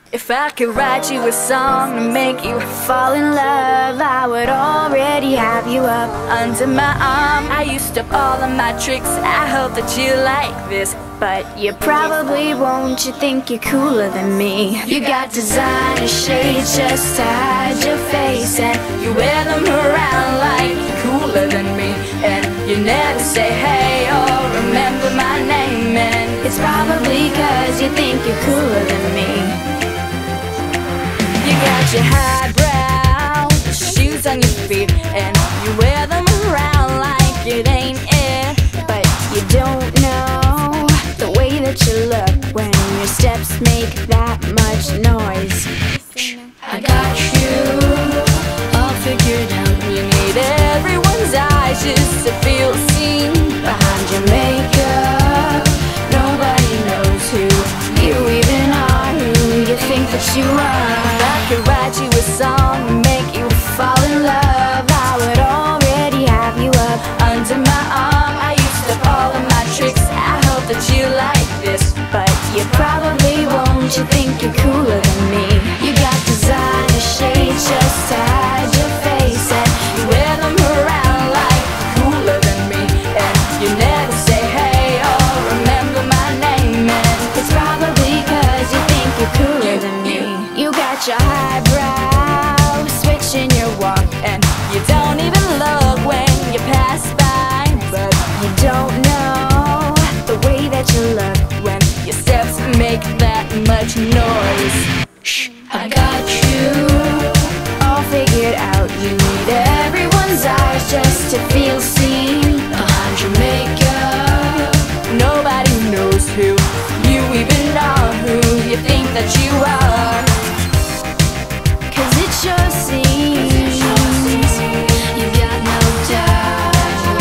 If I could write you a song to make you fall in love, I would already have you up under my arm. I used up all of my tricks, I hope that you like this. But you probably won't, you think you're cooler than me. You got designer shades just to hide your face, and you wear them around like you're cooler than me. And you never say hey or remember my name, and it's probably cause you think you're cooler than me. You got your highbrow shoes on your feet, and you wear them around like it ain't it. But you don't know the way that you look when your steps make that much noise. I got you all figured out. You need everyone's eyes just to feel seen. Behind your makeup, nobody knows who you even are, who you think that you are. If I could write you a song and make you fall in love, I would already have you up under my arm. I used up all of my tricks, I hope that you like this. But you probably won't, you think you're cooler than me. You got designer shades just to hide your face, and you wear them around like you're cooler than me. And you never say hey or remember my name, and it's probably cause you think you're cooler than me. You got your highbrow switch in your walk, and you don't even look when you pass by. But you don't know the way that you look when your steps make that much noise. Shh, I got you all figured out. You need everyone's eyes just to feel seen. Behind your makeup, nobody knows who you even are, who you think that you are. Cause it sure seems you got no doubt.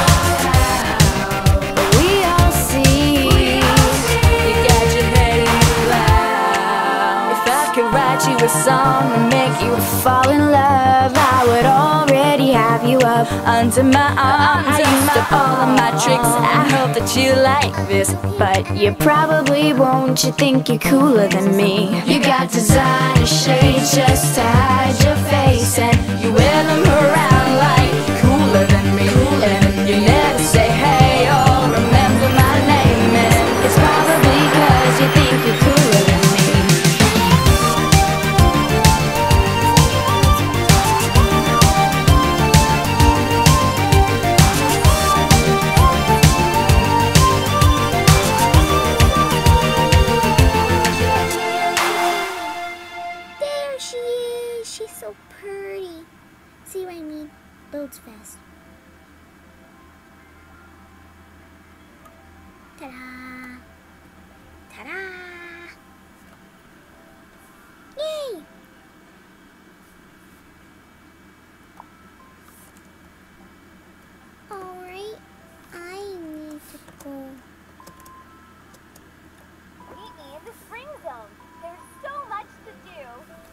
But we all see you got your head in the clouds. If I could write you a song and make you fall in love, I would already have you up under my arm. I used up all of my tricks, I hope that you like this. But you probably won't, you think you're cooler than me. You got designer shades just to hide your face, and you wear them around like you're cooler than me. And you never say hey or remember my name, and it's probably cause you think you're cooler than me. There she is! She's so pretty. See what I mean? Loads fast. Ta-da! Ta-da! Yay! Alright, I need to go. Meet me in the spring zone. There's so much to do.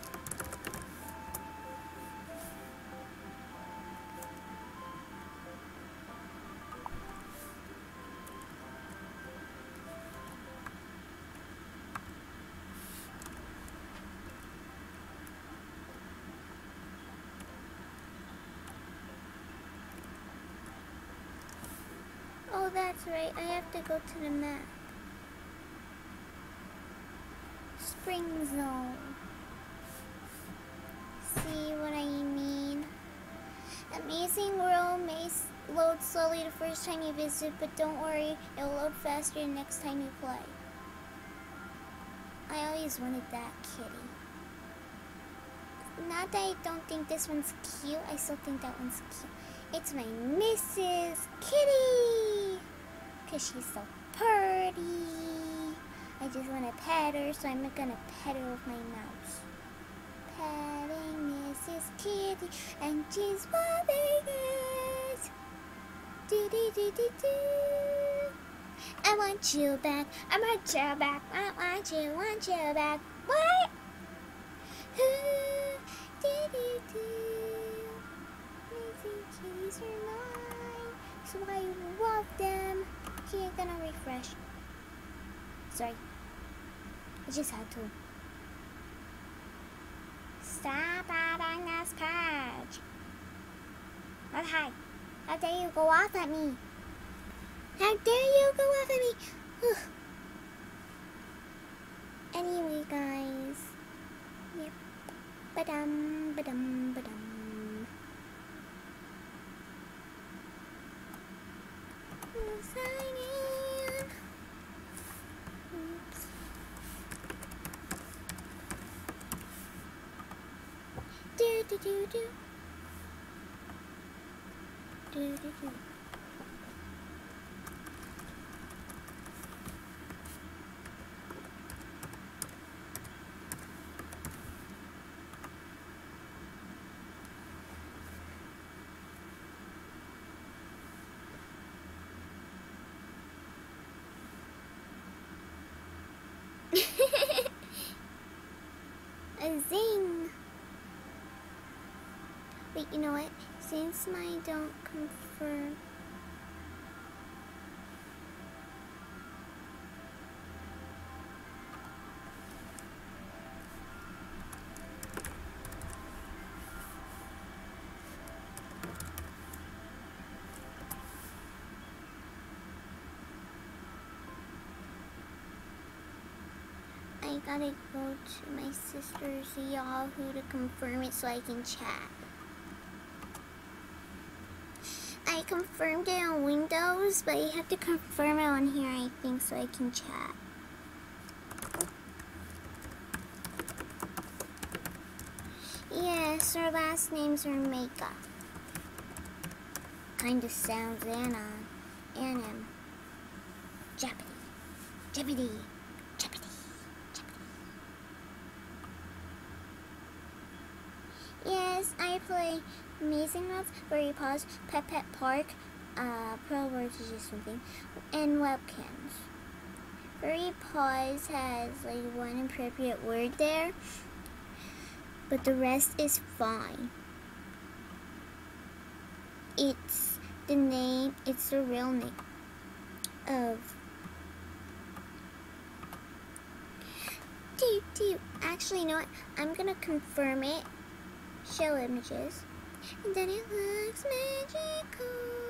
Oh, that's right. I have to go to the map. Spring zone. See what I mean? Amazing World may load slowly the first time you visit, but don't worry, it'll load faster next time you play. I always wanted that kitty. Not that I don't think this one's cute, I still think that one's cute. It's my Mrs. Kitty! Cause she's so pretty. I just want to pet her, so I'm gonna pet her with my mouse. Petting Mrs. Kitty, and she's loving it. Do do do do do. I want you back. I want you back. I want you back. What? Do do do. Kitties are mine, so I love them. Okay, I'm gonna refresh. Sorry, I just had to. Stop adding this page. Okay. How dare you go off at me? How dare you go off at me? Anyway, guys. Yep. Ba-dum, ba-dum, ba-dum. Sign in. Oops. Do do do do. Do do do. A zing! Wait, you know what? Since mine don't confirm. I gotta go to my sister's Yahoo to confirm it so I can chat. I confirmed it on Windows, but you have to confirm it on here, I think, so I can chat. Yes, her last names are Meika. Kinda sounds Anna. Anna. Jeopardy. Jeopardy. Jeopardy. Yes, I play Amazing Worlds, Furry Paws, Pet Park, Pro Words is just something, and Webkins. Furry Paws has like one inappropriate word there, but the rest is fine. It's the name, it's the real name of Actually, you know what? I'm gonna confirm it. Show images, and then it looks magical.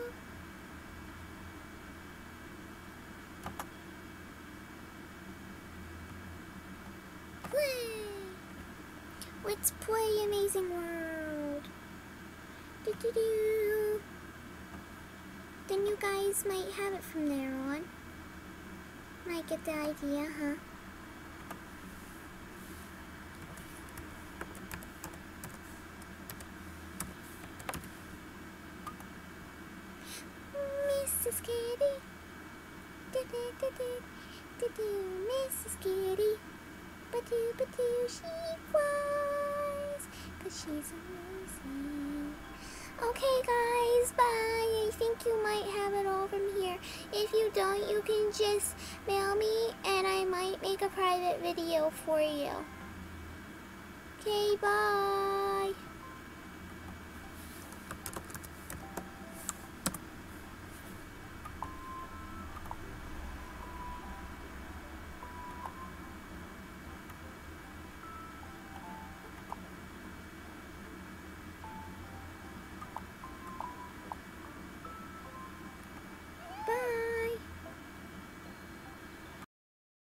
Play. Let's play Amazing World. Do do do. Then you guys might have it from there on. Might get the idea, huh? Mrs. Kitty, Mrs. Kitty, ba-doo, she flies, 'cause she's amazing. Okay guys, bye. I think you might have it all from here. If you don't, you can just mail me and I might make a private video for you. Okay, bye.